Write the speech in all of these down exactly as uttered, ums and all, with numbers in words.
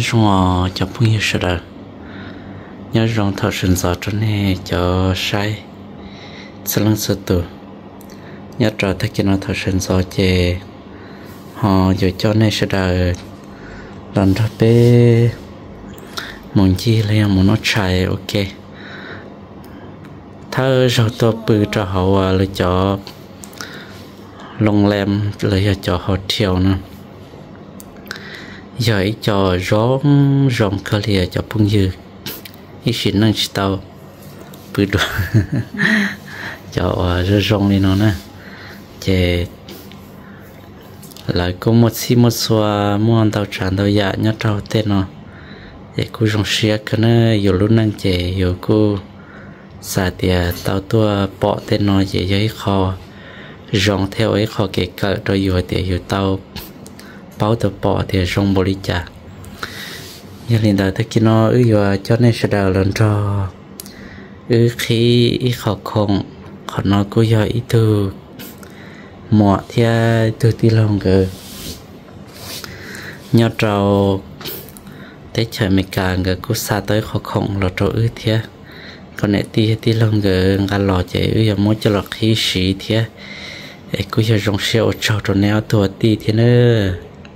rong cho phun như sợ đời nhớ rong thọ sinh gió cho nên cho sai sẽ lăng sợ tù nhớ trò thay cho nó thọ sinh gió chè họ giờ cho nên sợ đời lần đó bé muốn chi là muốn nó chạy ok thơ rồi tôi bự cho họ là cho lông lem là cho họ thiểu nữa giờ ấy cho rong rong cơ lìa cho bung dư ít xin năng chỉ tao bự đồ cho rong đi nó nè chè lại có một xí một xóa muốn tao tràn tao dạ nhớ tao tên nó để cô rong xia cái nó nhiều lúc năng chè nhiều cô xả tiền tao tua bỏ tên nó dễ dễ khó rong theo ấy khó kể cả rồi nhiều tiền nhiều tao bảo tao bỏ thì rong bồi trả như lần đầu tôi kia nó ư giờ cho nên sẽ đào lên cho ư khi ít khó không họ nói cô giờ ít từ mỏ theo từ tí lòng cơ nhớ trâu tới trời mình càng cơ cô xa tới khó không là trâu ư theo còn này tí tí lòng cơ ngã lò chạy ư giờ muốn cho lọt khí sĩ theo để cô giờ rong xeo trâu trâu neo tua tí thế nữa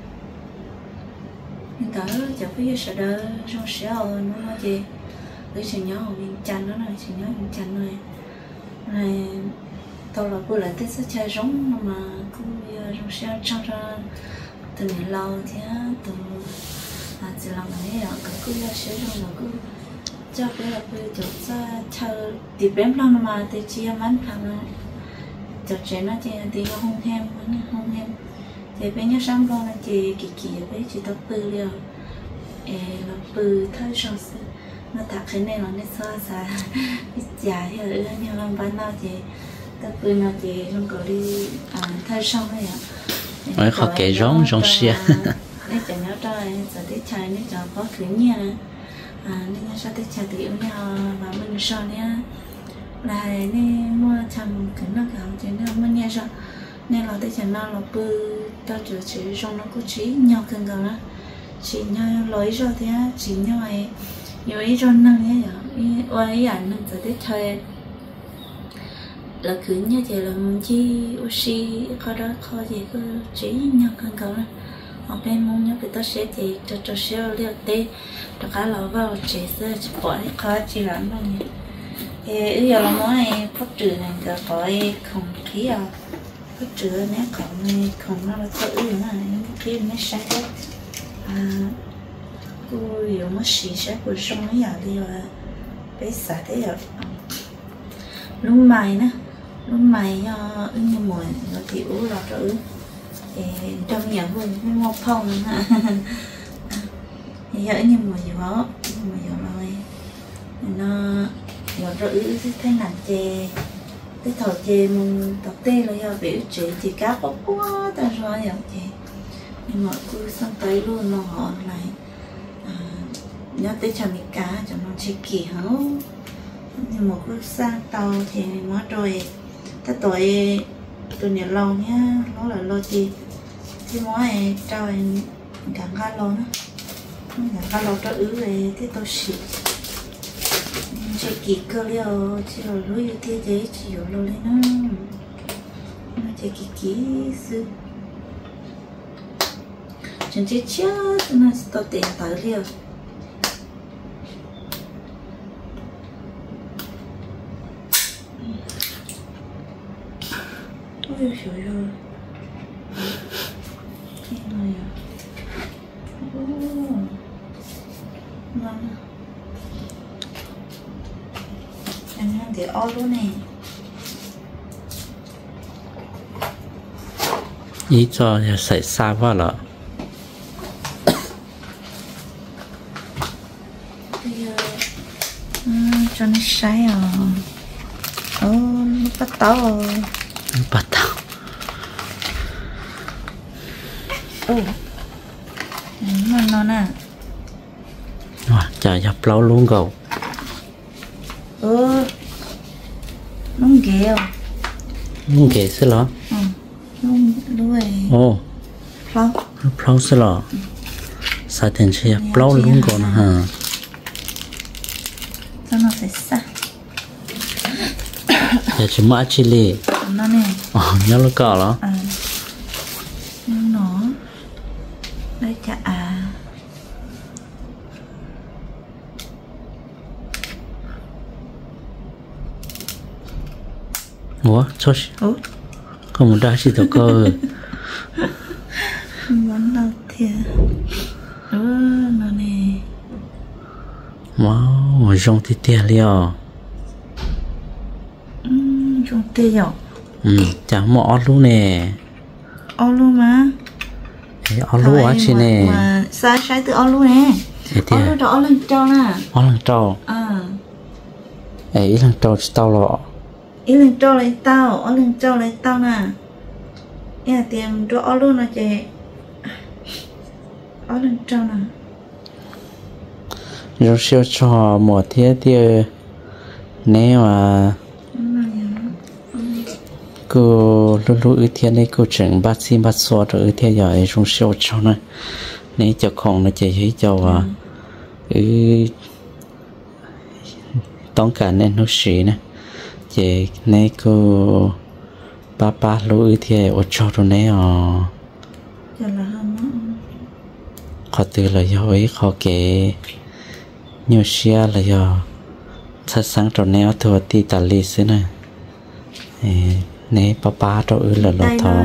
đó chẳng phải sợ đó rong xeo nó nói gì với chị nhớ mình chăn nó này chị nhớ mình chăn này này tao là cô lại thích sẽ chơi rong mà cô rong xeo trong ra từ ngày lâu thì từ à chỉ làm cái này cái cô giờ xeo rong là cô cho cái là cô chụp ra chơi thì bém lăng mà thì chia mắn thằng chụp chuyện nó thì thì không hem không hem thì bây giờ sáng con là chị kỳ kỳ với chị tập bự liền, là bự thay xong nó thật cái này nó nên so sánh, dài thì ở nhà làm bán nào chị tập bự nào chị không có đi thay xong đấy ạ. Ôi họ kể rong rong xia. Nên chẳng nhớ cho giờ tới chạy nên cho có thứ nhẹ, nên sao tới chạy thì ông nhau và mình so nhá, này nên mua chăm cái nó cả chị nó mình nhẹ sao nên là tới chẳng nào là bự tao chỉ chỉ trong nó có chỉ nhau cần gần đó chỉ nhau lối rồi thế chỉ nhau ấy nhiều ấy cho năng ấy vậy ấy ảnh năng sẽ tới thời là cứ như vậy là mình chi oxy có đó khó gì cứ chỉ nhau cần gần đó ở bên mong nhau thì tao sẽ thì cho cho sẽ liệt tê cho cá lẩu vào chỉ sẽ chỉ bỏ khó chỉ làm bao nhiêu thì giờ là món này phát trừ này cả khỏi không khí à cái chữ nét còn này còn nó là tự như này cái nét sáng hết à cô hiểu mất xì sẽ của sông ấy à đi rồi bé xả thế rồi lúc mày nè lúc mày cho ứng như mồi nó thì ú lọt rồi trong nhà vui cái mò phong nè giờ như mồi gì đó mồi gì rồi nó giờ rồi thế nào chè cái thầu chè mình tập tê là do biểu chị chị cá bốc quá ta rồi vậy chị nhưng mà cứ sang tới luôn nó họ này à, nhớ tới chả mi cá cho nó chỉ kỳ hấu nhưng mà cứ sang tàu thì nó rồi ta tuổi tuổi nhiều lâu nhá nó là lâu thì thì món này trời càng khá lâu nữa càng khá lâu cho ứ về thế tôi xịt chỉ kỳ cơ liệu chỉ là lối như thế đấy chỉ có lối lên nó nó chỉ kỳ kỳ sư chân chỉ chết nó tao tiền tới liệu ôi trời ơi cái này à ngon thì ô luôn này ý cho xảy xa quá rồi cho nó sai à ô nó bắt tao rồi bắt tao ô nó nó nè chả dập lâu luôn rồi ừ nó ghê nó ghê xí lọ ừ nó đuôi ồ plau plau xí lọ sao tiền chia bao luôn còn hả cho nó phải xa giờ chỉ mã chi lì nó nè ờ nhớ lúc cỏ đó à nó đây chả à ủa cho có một đá gì đâu cơ món đầu tiên ừ nó nè wow rong thì tiền liao rong tê dọc ừ chả mỏ luôn nè ô luôn mà ô luôn á chị nè mà sai sai từ ô luôn nè ô luôn đó ô lần trâu nè ô lần trâu à ấy lần trâu tao lọ ý lần trâu lấy tao ô lần trâu lấy tao nè nhà tiền cho ô luôn là chị ô lần trâu nè rồi siêu cho một thiết thì nếu mà cô lúc lúc ưu tiên này cô chẳng bắt xin bắt xóa rồi ưu tiên giờ ấy trong siêu cho nó nếu cho con nó chạy hết cho và ư tóm cả nên nó xí nè chị nếu cô ba ba lúc ưu tiên ở cho rồi nếu họ từ là do ấy họ kể nhiều xe là do sát sáng rồi nếu thừa ti tả lì xí nè nè ba ba cho ư là lo thọ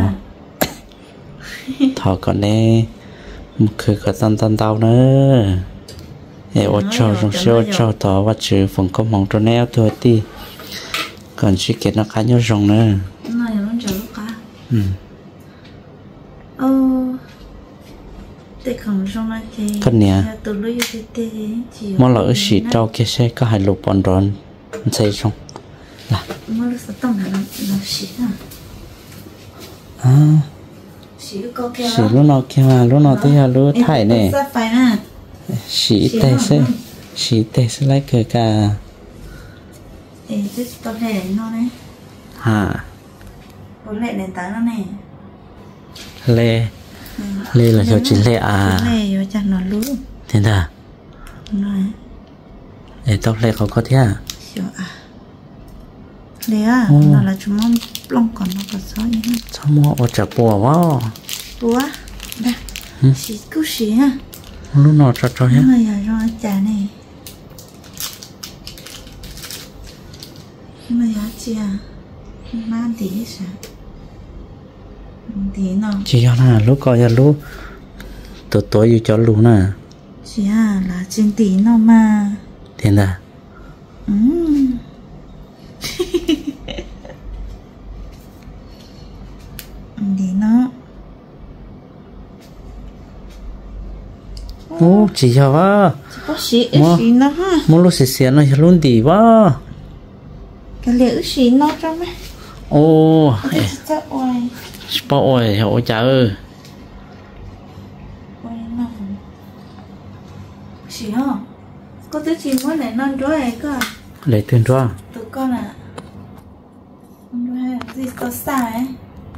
thọ còn nèคือก็ตันตันเตาเนอะเออว่าชอบตรงเชื่อชอบต่อว่าชื่อผมก็มองตัวแนวตัวที่ก่อนชิคเก้นนะคะยอดรองเนอะน่าจะต้องเจอลูกค้าอืมเออเด็กของช่องนั้นจีก็เนี้ยตัวรู้อยู่ที่เต้จีมอเราอุชิเจ้าแค่ใช้ก็ให้ลูกบอลร้อนใช่ช่องล่ะมอเราสต้องหาเราสีอ่ะอ่าสี lúc nào kia mà lúc nào tôi lúc thải nàyสีแต่เส้นสีแต่เส้นไรเกิดกาเอ๊ะจะตอนแรกนอนไหมฮะตอนแรกเดินตาแล้วเนี่ยเล่เล่là cho chịเล่à เล่อยู่จากนอนรู้ thế à nói để tao ล่เขาcó thế à hiểu àเล่อ่ะนั่นแหละchúngมันปล้องก่อนเราก็ซ้อยนะ sao mua ở chợ bùa quá bùa đây xí cứ xí à lúc nào cho cho hết rồi rồi rồi chả này mà giá chị à má tí sao tí nào chị cho nè lúc coi ra lúc tối tốiอยู่cho lúc nè chị à là trên tí nào mà thế à ừ tí nó ô chị cho quá có xí xí nó ha mua lúc xí xí nó luôn đi quá cái liệu xí nó trong đấy ô chắc ôi bao ôi ôi trời ơi ôi nó xí hả có thứ gì mới lại non đói ấy cơ để tiền cho tụi con à non đói gì có sai ấy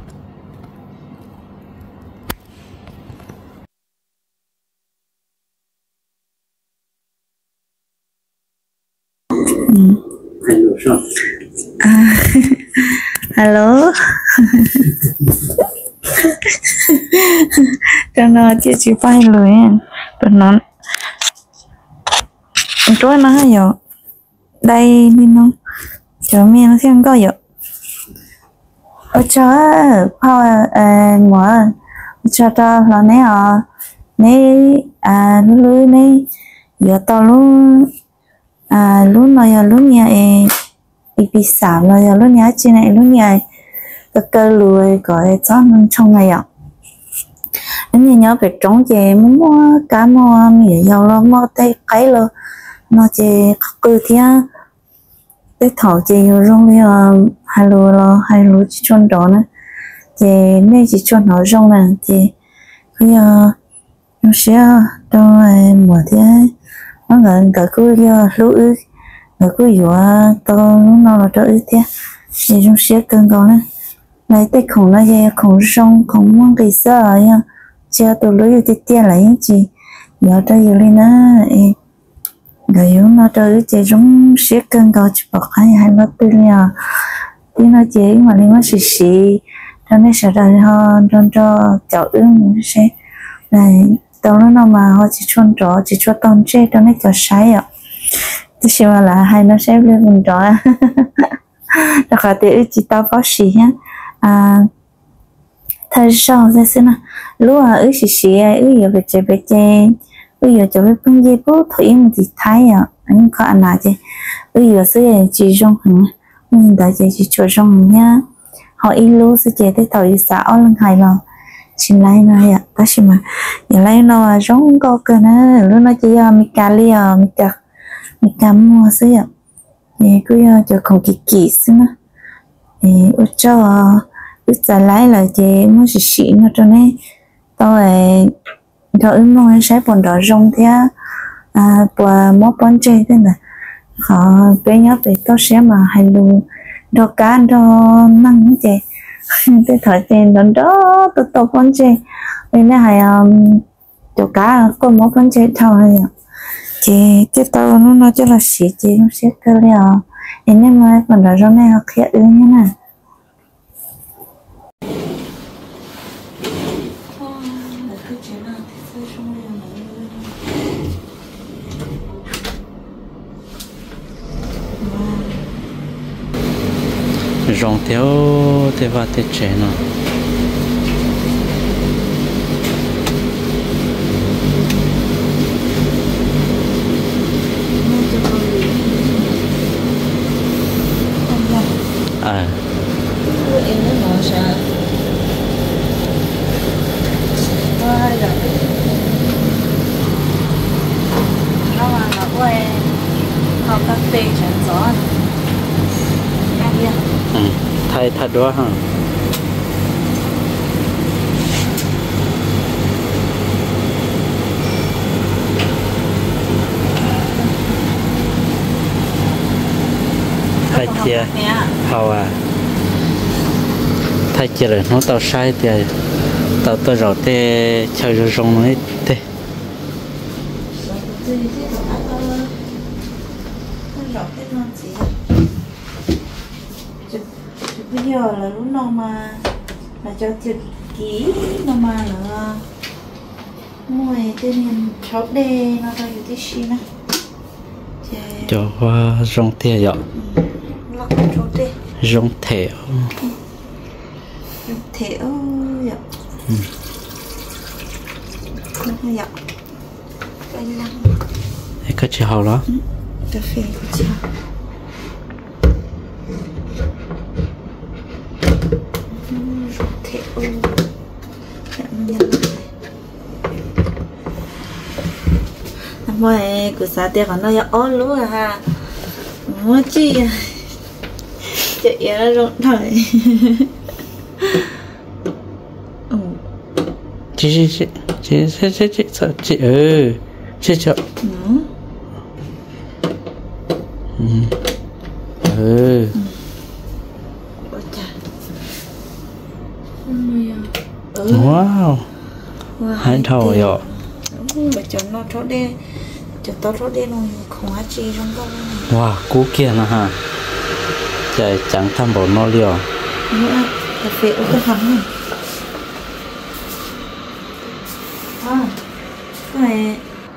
hello sao à, hello cho nó chị chị bay rồi tụi nó chỗ nó hay rồi đây đi nó chỗ mẹ nó xem có rồi ở chỗ bao à ngoài cho cho là nè à nè à lưới nè giờ tao luôn à lúc này lúc nhà ấy bị xả rồi lúc nhà trên này lúc nhà tất cả lùi gọi cho nó trong ngày ạ anh nhìn nhớ cái trống chè muốn mua cá mua mì dầu lo mua tay cái lo nó chè cứ thế cái thầu chè nhiều rong đi là hai lùi lo hai lùi chỉ chôn đó nữa chè nên chỉ chôn nó rong nè chè bây giờ nó sẽ đâu mùa thế nó gần cả cứ giờ lũ cả cứ dọa to nó là đỡ thế thì chúng sẽ cần có này này tay khổng nó về khổng rong khổng mang cái sợ nha chưa tôi lấy được tiền lấy gì giờ tới giờ lên á rồi yếu nó tới chơi giống siết cân cầu chụp bọc hay hay nó tư nhờ tí nó chơi mà lên nó xì xì cho nên sợ đời họ cho cho cháu ứng sẽ này tao nó nào mà họ chỉ chọn trò chỉ cho tao chơi cho nên cháu sai ạ thì xem là hay nó sẽ lên vùng trò đó cả thì chỉ tao có xì nhá à thay sau ra xem nào lúc à ứ xì xì ứ giờ về chơi về chơi ứ giờ cho biết phân dây bố thủy mình thì thái à anh có anh nào chứ ứ giờ sẽ chỉ trong hẳn mình đã chơi chỉ cho trong nhá họ ít lúc sẽ chơi tới tàu xã ở lần hai lần xin lại nói ạ ta xin mà giờ lại nó giống có cái nữa lúc nó chỉ mi cà li à mi cà mi cà mua xí ạ thì cứ cho không kỳ kỳ xí nữa thì ở cho ít giờ lại là chị muốn xịt xịn nó cho nên tôi lại cho ứng mong sẽ còn đỏ rong thế à và món bún chê thế này họ bé nhớ về tôi sẽ mà hay luôn đỏ cá đỏ măng chè cái thời tiền đó đó tôi tôi bún chê nên là hay đỏ cá con món bún chê thôi chị cái tao nó nói cho là xịt chị nó sẽ cơ liệu nên mà còn đỏ rong này họ khét ư như này rong theo theo vào theo trẻ nó à học các phê chuyển gió ừ thay thật đó hả thay chia hầu à thay chia rồi nó tao sai thì tao tao rồi thế chơi rồi rong nó thế bây giờ là lúc nào mà là cho chụp kỹ nào mà là mùi tên hình chóp đê nó raอยู่ที่ xí nè cho hoa rong thề vậy lắc chóp đê rong thề rong thề ơi vậy nó vậy cái lăng cái chị hầu đó cà phê của chị mọi của xã tiệc nó ya ó lúa ha mua chi chị ra rộn thời chị chị chị chị chị chị chị chị ừ chị chị ừ wow hai thầu rồi bây giờ nó cho đê cho tao cho đê nó không ăn chi trong đó wow cú kia nè ha trời chẳng tham bộ nó liều nữa cà phê ở cái hầm này à cái này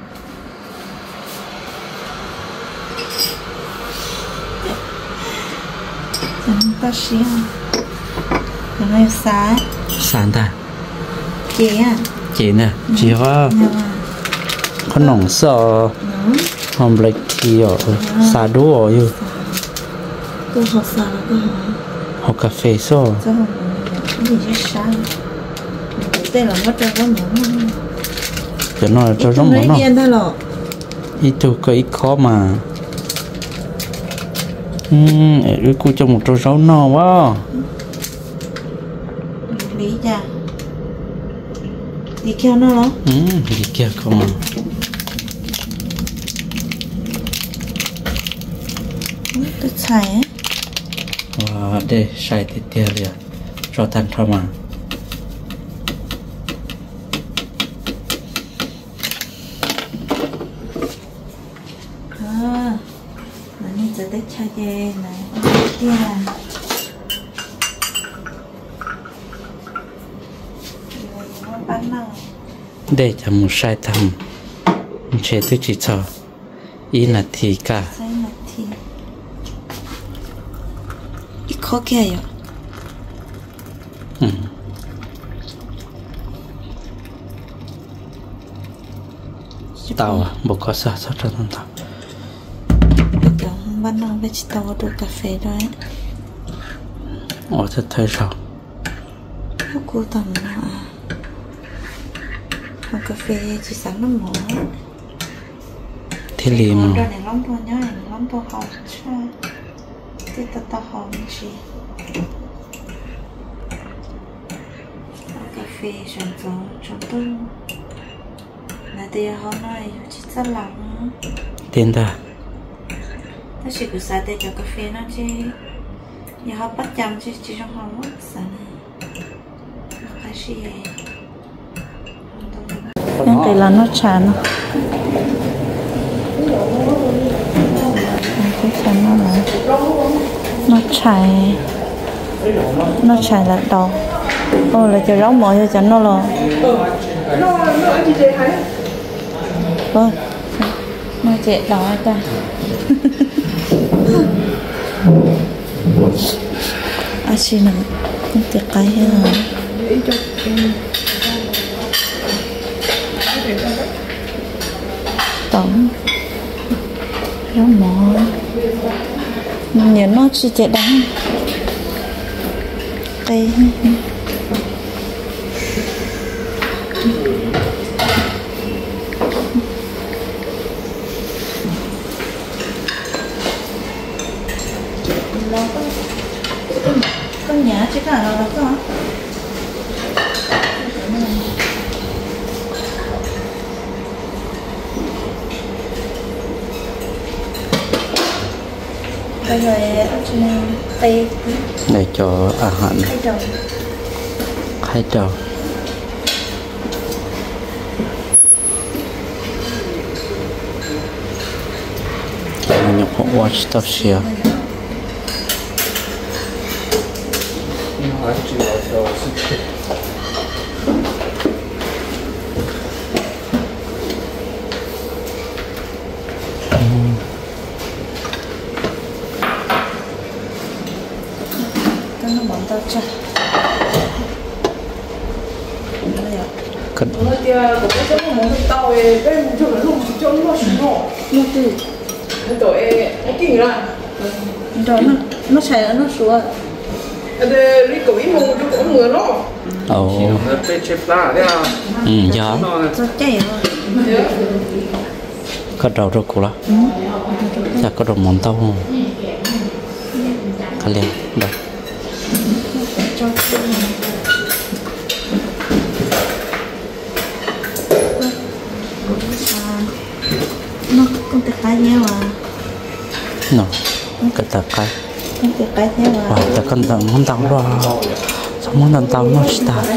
chẳng ta xí không nó sáng sáng ta chị à chị nè chị hoa có nồng sợ không lấy chi ở xa đố ở yêu tôi học xa là tôi học học cà phê sao tôi học cái gì chứ sáng tên là mất cho có món cho nó cho giống món nó yên thôi lọ ít tu có ít khó mà ừm ừ cô cho một trâu rau no quá lý cha đi theo nó đó ừ đi kia không à tôi xài ấy wow để xài thì tiêu liền cho thành thôi mà cha dê này kia là bán nào để cho một sai thầm chế tôi chỉ cho ý là thì cả sai là thì ít khó kia rồi ừ. Tàu à, bộ có sao sao cho thằng tàu ban đầu với chị tàu được cà phê đó ấy ồ thật thấy sao lúc cô tầm à mà cà phê chỉ sáng năm mỏ thế li mà này lắm thôi nhá này lắm thôi hòm cha thế ta ta hòm gì cà phê sản phẩm trong tôi là tiền hôm nay chỉ rất lắm tiền ta ta chỉ cứ xài tiền cho cà phê nó chứ nhà họ bắt chăm chứ chỉ trong họ mất xài cái gì nhưng cái là nó chán cái chán nó là nó chảy nó chảy là đầu ô là cho rau mồi cho chán nó là vâng nó chạy đỏ ta à xin nè không tiệt cái hay là tổng rau mồi nhìn nó chỉ chạy đắng đây con nhà chứ cả rồi đó con bây giờ tây để cho à hạn khai trầu khai trầu nhập hộ watch tao xìa nó món tao chả cần nó kia có cái chỗ món thịt tàu ấy cái món chỗ nó chỗ nó xuống nọ nó từ cái tổ ấy nó kinh ra rồi nó nó chảy nó xuống để đi cổ ý mù cho cổ mưa nó ồ cái chép lá đấy à ừ gió nó chảy rồi có đầu rồi cô là chắc có đầu món tao không cái liền đâu cho nó con tự khai nhau à nó cái tập cái con tự khai nhau à và ta con tặng món tao rồi sao món tao tao nó chỉ ta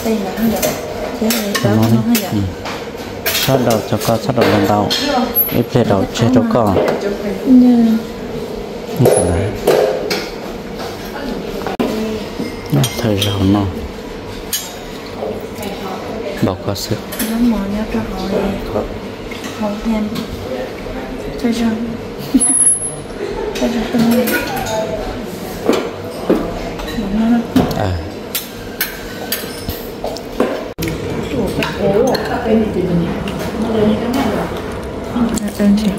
món này sát đầu cho con sát đầu lên tao ít về đầu chết cho con như thế này thời gian nó bảo có sức nó mò nhau cho họ không thêm thời gian thời gian tương lai à đơn giản